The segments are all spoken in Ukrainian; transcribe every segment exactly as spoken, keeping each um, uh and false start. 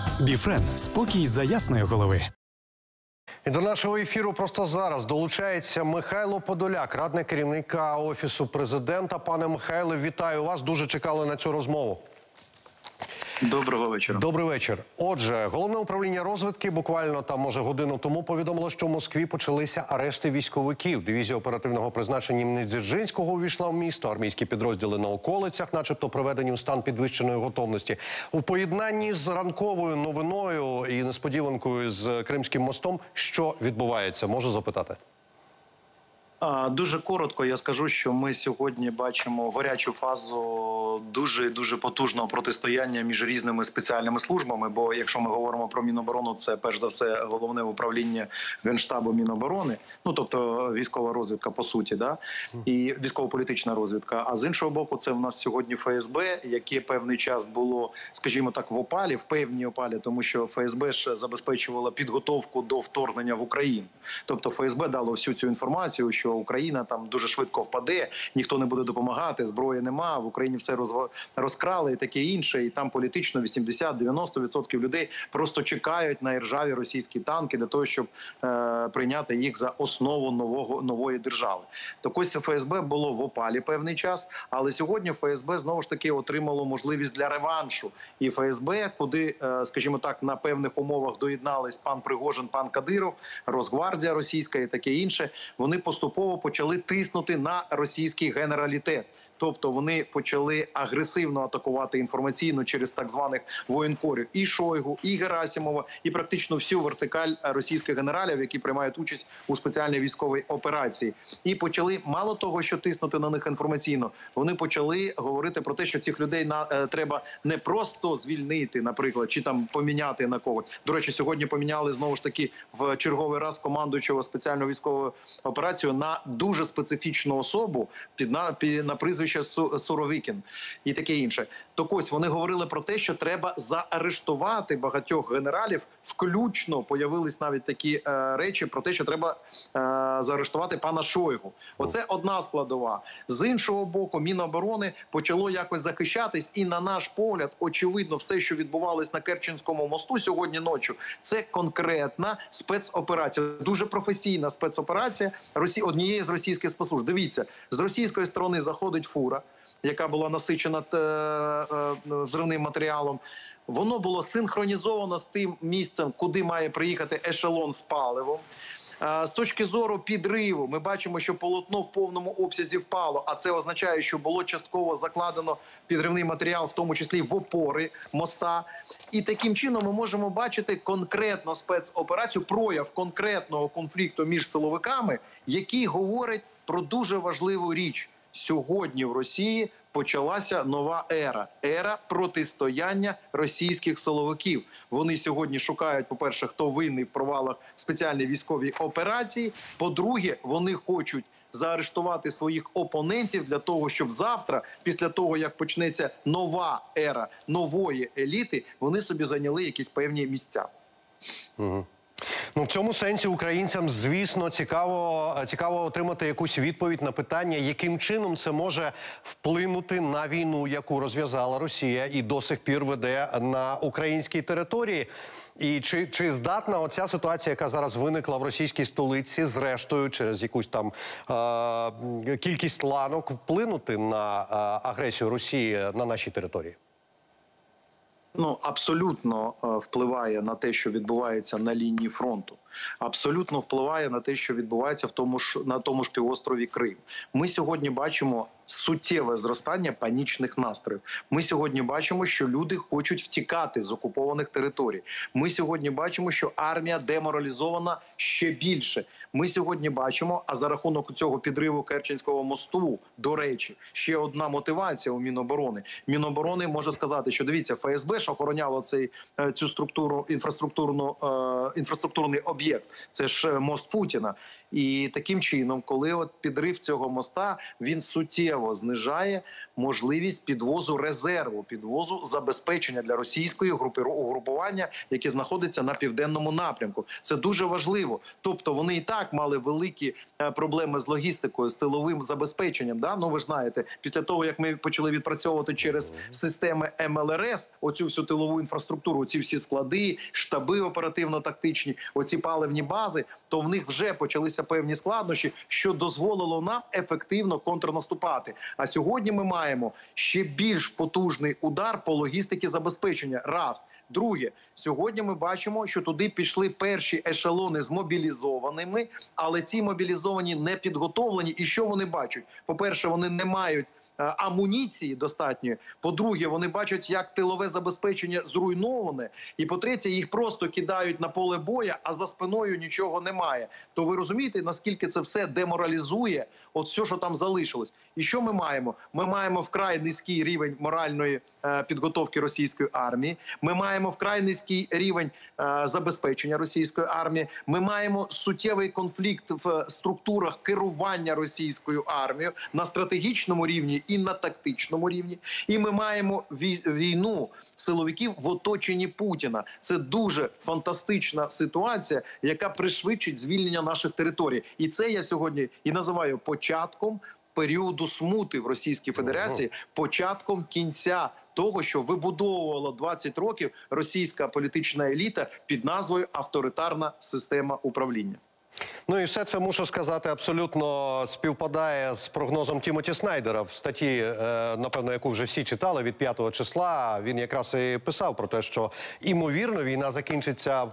Біфрен – спокій за ясної голови. І до нашого ефіру просто зараз долучається Михайло Подоляк, радник керівника Офісу Президента. Пане Михайле, вітаю вас. Дуже чекали на цю розмову. Доброго вечора. Добрий вечір. Отже, Головне управління розвідки буквально там, може, годину тому повідомило, що в Москві почалися арешти військовиків. Дивізія оперативного призначення імені Дзержинського увійшла в місто. Армійські підрозділи на околицях, начебто приведені в стан підвищеної готовності. У поєднанні з ранковою новиною і несподіванкою з Кримським мостом, що відбувається? Можу запитати? Дуже коротко я скажу, що ми сьогодні бачимо гарячу фазу дуже-дуже потужного протистояння між різними спеціальними службами, бо якщо ми говоримо про Міноборону, це перш за все головне управління Генштабу Міноборони, ну тобто військова розвідка по суті, да? І військово-політична розвідка. А з іншого боку, це в нас сьогодні Ф С Б, яке певний час було, скажімо так, в опалі, в певній опалі, тому що Ф С Б ж забезпечувала підготовку до вторгнення в Україну. Тобто Ф С Б дало всю цю інформацію, що Україна там дуже швидко впаде, ніхто не буде допомагати, зброї нема, в Україні все розкрали і таке інше, і там політично вісімдесят-дев'яносто відсотків людей просто чекають на іржаві російські танки для того, щоб е, прийняти їх за основу нового, нової держави. Так ось Ф С Б було в опалі певний час, але сьогодні Ф С Б знову ж таки отримало можливість для реваншу. І Ф С Б, куди, е, скажімо так, на певних умовах доєднались пан Пригожин, пан Кадиров, Росгвардія російська і таке інше, вони поступово почали тиснути на російський генералітет. Тобто вони почали агресивно атакувати інформаційно через так званих воєнкорів і Шойгу, і Герасимова, і практично всю вертикаль російських генералів, які приймають участь у спеціальній військовій операції. І почали, мало того, що тиснути на них інформаційно, вони почали говорити про те, що цих людей на, е, треба не просто звільнити, наприклад, чи там поміняти на когось. До речі, сьогодні поміняли знову ж таки в черговий раз командуючого спеціальної військової операції на дуже специфічну особу під на, під, на прізвище Суровікін і таке інше. Так ось вони говорили про те, що треба заарештувати багатьох генералів, включно появились навіть такі е, речі про те, що треба е, заарештувати пана Шойгу. Оце одна складова. З іншого боку, Міноборони почало якось захищатись, і на наш погляд, очевидно, все, що відбувалось на Керченському мосту сьогодні ночі, це конкретна спецоперація, дуже професійна спецоперація Росії, однієї з російських спецслужб. Дивіться, з російської сторони заходить фура, яка була насичена е, е, взривним матеріалом. Воно було синхронізовано з тим місцем, куди має приїхати ешелон з паливом. З точки зору підриву ми бачимо, що полотно в повному обсязі впало, а це означає, що було частково закладено підривний матеріал, в тому числі в опори моста. І таким чином ми можемо бачити конкретну спецоперацію, прояв конкретного конфлікту між силовиками, який говорить про дуже важливу річ. Сьогодні в Росії почалася нова ера. Ера протистояння російських силовиків. Вони сьогодні шукають, по-перше, хто винний в провалах спеціальної військової операції. По-друге, вони хочуть заарештувати своїх опонентів для того, щоб завтра, після того, як почнеться нова ера нової еліти, вони собі зайняли якісь певні місця. Угу. Ну, в цьому сенсі українцям, звісно, цікаво, цікаво отримати якусь відповідь на питання, яким чином це може вплинути на війну, яку розв'язала Росія і до сих пір веде на українській території. І чи, чи здатна оця ситуація, яка зараз виникла в російській столиці, зрештою, через якусь там е кількість ланок, вплинути на е агресію Росії на нашій території? Ну, абсолютно е, впливає на те, що відбувається на лінії фронту. Абсолютно впливає на те, що відбувається в тому ж, на тому ж півострові Крим. Ми сьогодні бачимо суттєве зростання панічних настроїв. Ми сьогодні бачимо, що люди хочуть втікати з окупованих територій. Ми сьогодні бачимо, що армія деморалізована ще більше. Ми сьогодні бачимо, а за рахунок цього підриву Керченського мосту, до речі, ще одна мотивація у Міноборони. Міноборони може сказати, що дивіться, Ф С Б ж охороняло цей, цю структуру, інфраструктурну, е, інфраструктурний об'єкт об'єкт. Це ж мост Путіна. І таким чином, коли от підрив цього моста, він суттєво знижає можливість підвозу резерву, підвозу забезпечення для російської групи угрупування, яке знаходиться на південному напрямку. Це дуже важливо. Тобто вони і так мали великі проблеми з логістикою, з тиловим забезпеченням. Да? Ну ви ж знаєте, після того, як ми почали відпрацьовувати через системи ем ел ер ес оцю всю тилову інфраструктуру, оці всі склади, штаби оперативно-тактичні, оці паливні бази, то в них вже почалися певні складнощі, що дозволило нам ефективно контрнаступати. А сьогодні ми маємо ще більш потужний удар по логістиці забезпечення. Раз. Друге, сьогодні ми бачимо, що туди пішли перші ешелони з мобілізованими, але ці мобілізовані не підготовлені. І що вони бачать? По-перше, вони не мають амуніції достатньої. По-друге, вони бачать, як тилове забезпечення зруйноване. І по-третє, їх просто кидають на поле боя, а за спиною нічого немає. То ви розумієте, наскільки це все деморалізує от все, що там залишилось. І що ми маємо? Ми маємо вкрай низький рівень моральної е, підготовки російської армії. Ми маємо вкрай низький рівень е, забезпечення російської армії. Ми маємо суттєвий конфлікт в структурах керування російською армією на стратегічному рівні і на тактичному рівні. І ми маємо війну силовиків в оточенні Путіна. Це дуже фантастична ситуація, яка пришвидшить звільнення наших територій. І це я сьогодні і називаю початком періоду смути в Російській Федерації, початком кінця того, що вибудовувала двадцять років російська політична еліта під назвою «авторитарна система управління». Ну і все це, мушу сказати, абсолютно співпадає з прогнозом Тімоті Снайдера в статті, напевно, яку вже всі читали, від п'ятого числа. Він якраз і писав про те, що, імовірно, війна закінчиться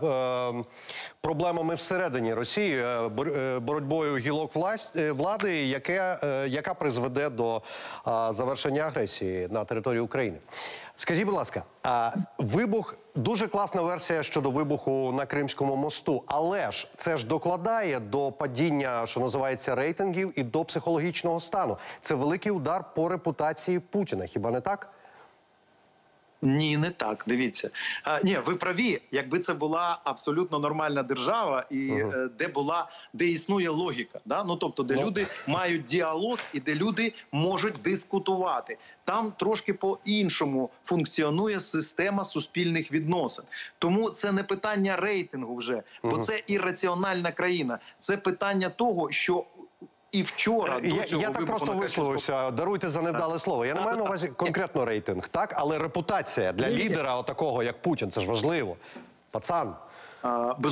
проблемами всередині Росії, боротьбою гілок влади, яке, яка призведе до завершення агресії на території України. Скажіть, будь ласка, вибух, дуже класна версія щодо вибуху на Кримському мосту, але ж це ж докладає до падіння, що називається, рейтингів і до психологічного стану. Це великий удар по репутації Путіна, хіба не так? Ні, не так. Дивіться. А, ні, ви праві. Якби це була абсолютно нормальна держава, і угу. е, де була, де існує логіка, да? Ну тобто, де ну. люди мають діалог і де люди можуть дискутувати. Там трошки по-іншому функціонує система суспільних відносин. Тому це не питання рейтингу вже, бо угу. це ірраціональна країна. Це питання того, що і вчора я, я так просто висловився, даруйте за невдале слово. Я не маю на увазі конкретно рейтинг, так? Але репутація для лідера отакого, як Путін, це ж важливо. Пацан. А, без...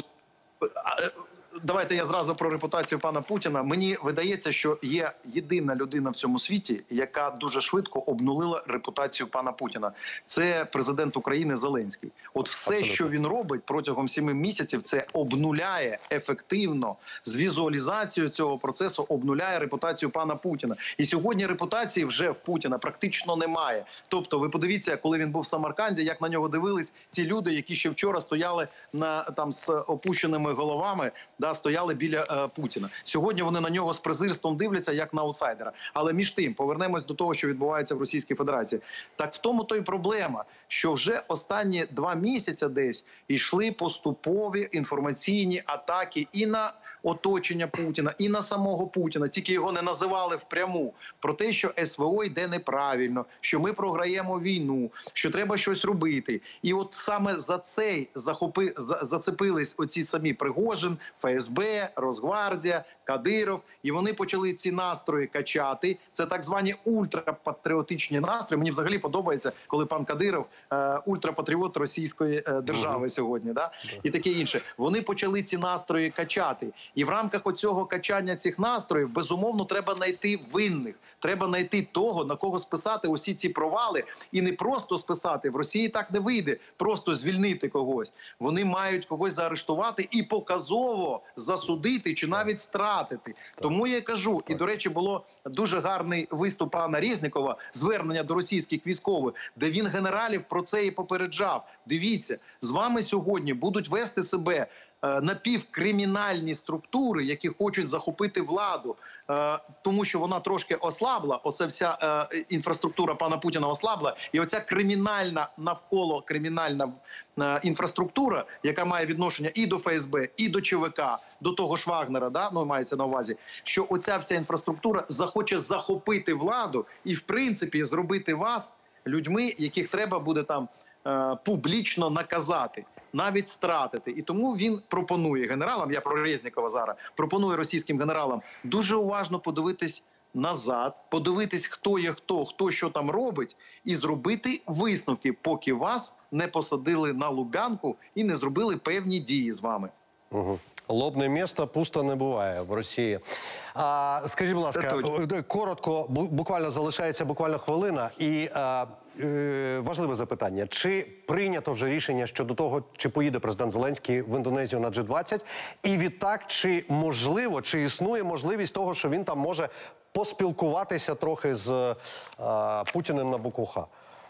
Давайте я зразу про репутацію пана Путіна. Мені видається, що є єдина людина в цьому світі, яка дуже швидко обнулила репутацію пана Путіна. Це президент України Зеленський. От все, абсолютно, що він робить протягом семи місяців, це обнуляє ефективно, з візуалізацією цього процесу обнуляє репутацію пана Путіна. І сьогодні репутації вже в Путіна практично немає. Тобто, ви подивіться, коли він був в Самарканді, як на нього дивились ті люди, які ще вчора стояли на, там, з опущеними головами, да, стояли біля е, Путіна. Сьогодні вони на нього з презирством дивляться, як на аутсайдера. Але між тим, повернемось до того, що відбувається в Російській Федерації. Так в тому то й проблема, що вже останні два місяці десь йшли поступові інформаційні атаки і на оточення Путіна, і на самого Путіна, тільки його не називали впряму, про те, що ес ве о йде неправильно, що ми програємо війну, що треба щось робити. І от саме за цей захопи, за, зацепились оці самі Пригожин, еф ес бе, Росгвардія, Кадиров, і вони почали ці настрої качати. Це так звані ультрапатріотичні настрої. Мені взагалі подобається, коли пан Кадиров е, ультрапатріот російської е, держави mm-hmm. сьогодні, да? Mm-hmm. і таке інше. Вони почали ці настрої качати. І в рамках оцього качання цих настроїв, безумовно, треба знайти винних. Треба знайти того, на кого списати усі ці провали. І не просто списати. В Росії так не вийде. Просто звільнити когось. Вони мають когось заарештувати і показово засудити чи навіть стратити. Тому я кажу, і, до речі, було дуже гарний виступ пана Резнікова, звернення до російських військових, де він генералів про це і попереджав. Дивіться, з вами сьогодні будуть вести себе е, напівкримінальні структури, які хочуть захопити владу, е, тому що вона трошки ослабла, оце вся е, інфраструктура пана Путіна ослабла, і оця кримінальна, навколо кримінальна е, інфраструктура, яка має відношення і до ФСБ, і до ЧВК, до того ж Вагнера, да, ну, мається на увазі, що оця вся інфраструктура захоче захопити владу і, в принципі, зробити вас людьми, яких треба буде там е, публічно наказати, навіть стратити. І тому він пропонує генералам, я про Резнікова зараз, пропонує російським генералам дуже уважно подивитись назад, подивитись, хто є хто, хто що там робить, і зробити висновки, поки вас не посадили на Лубянку і не зробили певні дії з вами. Угу. Лобне місто пусто не буває в Росії. А, скажіть, будь ласка, коротко, буквально залишається буквально хвилина. І а, е, важливе запитання. Чи прийнято вже рішення щодо того, чи поїде президент Зеленський в Індонезію на джі двадцять? І відтак, чи можливо, чи існує можливість того, що він там може поспілкуватися трохи з а, Путіним на букву Х?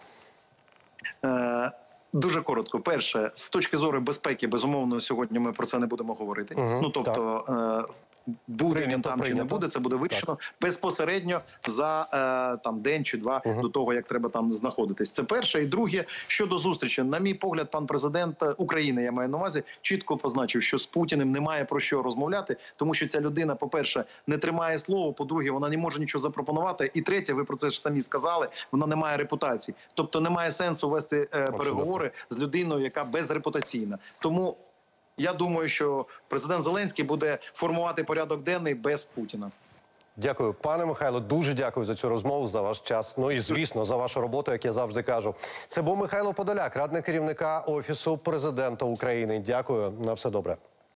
Е Дуже коротко. Перше, з точки зору безпеки, безумовно, сьогодні ми про це не будемо говорити. Угу, ну, тобто, е буде прийнято, він там прийнято. Чи не буде, це буде вирішено безпосередньо за е там день чи два угу. до того, як треба там знаходитись. Це перше. І друге, щодо зустрічі. На мій погляд, пан президент України, я маю на увазі, чітко позначив, що з Путіним немає про що розмовляти, тому що ця людина, по-перше, не тримає слово, по-друге, вона не може нічого запропонувати, і третє, ви про це ж самі сказали, вона не має репутації. Тобто немає сенсу вести е переговори з людиною, яка безрепутаційна. Тому я думаю, що президент Зеленський буде формувати порядок денний без Путіна. Дякую, пане Михайло, дуже дякую за цю розмову, за ваш час. Ну і, звісно, за вашу роботу, як я завжди кажу. Це був Михайло Подоляк, радник керівника Офісу президента України. Дякую, на все добре.